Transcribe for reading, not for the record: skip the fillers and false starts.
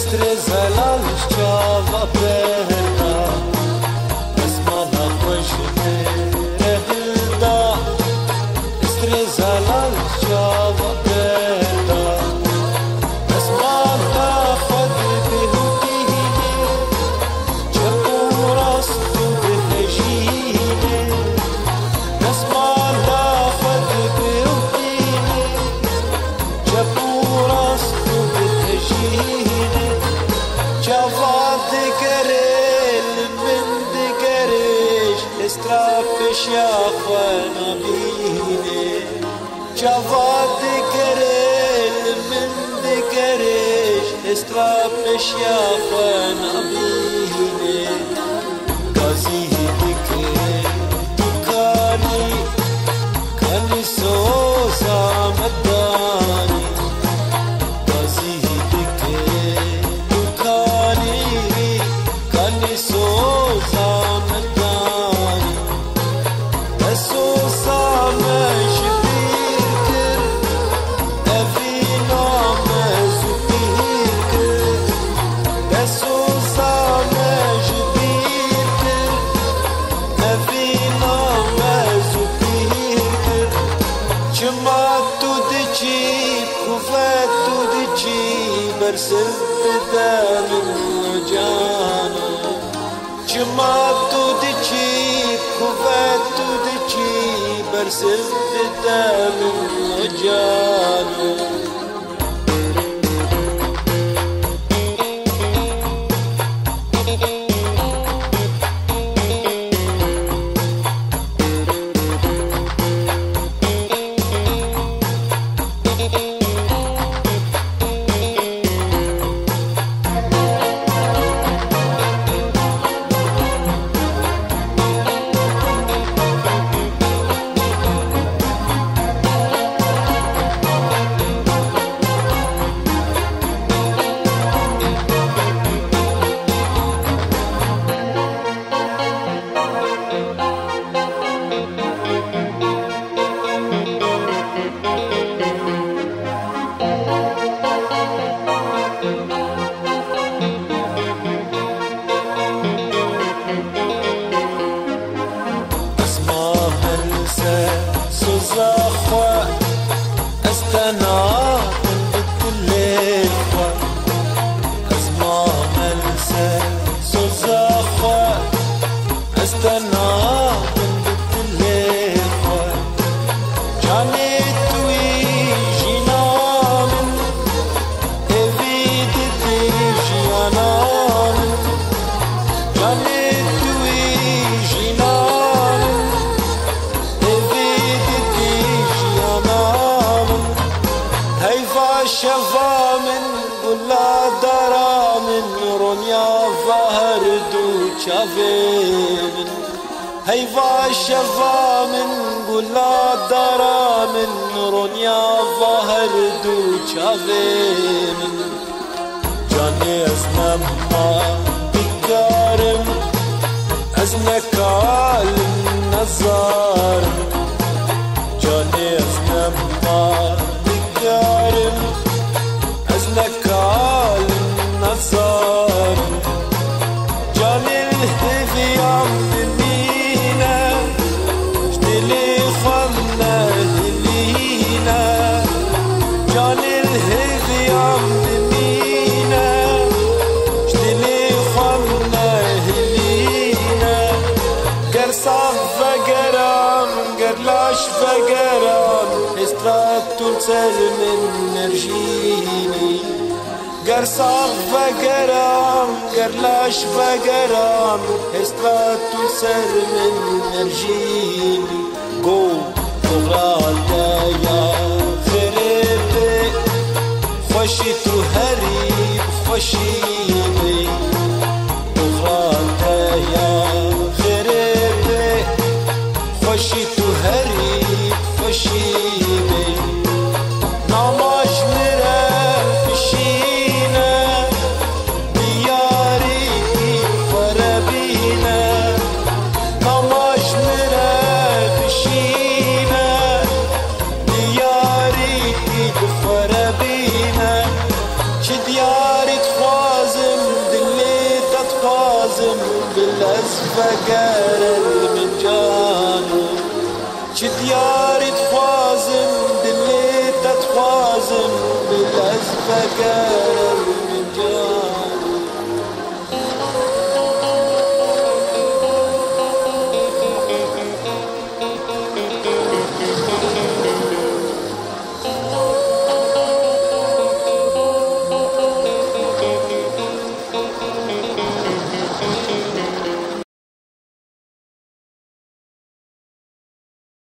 زلال شاوا بردا اسمانا خوش رهدا استر زلال شاوا بردا اسمانا خود بهوتیه چپو راست بهجیه اسمانا خود بهوتیه چپو راست بهجیه جواد گرل من دگرش استرافش یا خوانا بینه جواد گرل من دگرش استرافش یا خوانا بینه گازی دکه دکانی کنی سوزا مدانی گازی برسلت من جانا جمعت دجيب كفت دجيب برسلت من جانا شفا من قلا درا من رونيا ظهر دو شافين هيفا شفا من قلا درا من رونيا ظهر دو شافين جاني ازنم ما بكارم ازنك على النظر جاني ازنم ما بكارم ازنك على النظر جاني الهذيام منينا جدلي خلنا هلينا جاني الهذيام منينا جدلي خلنا هلينا قرصاف فقرام قرلاش فقرام استرات تلسل من نرجيني قرصاف فقرام قرلاش فقرام استرات تلسل من نرجيني قو فغرادا يا خريبي خوشي هريب خوشيني فغرادا يا خريبي خوشي هريب خوشيني ناماش نره بشينه دياري فربينه ناماش نره بشينه دياري فربينه چه دياري تخواز بالأزفقر المنجانو شدياري تخوازن دليت تخوازن بالأزفقر المنجانو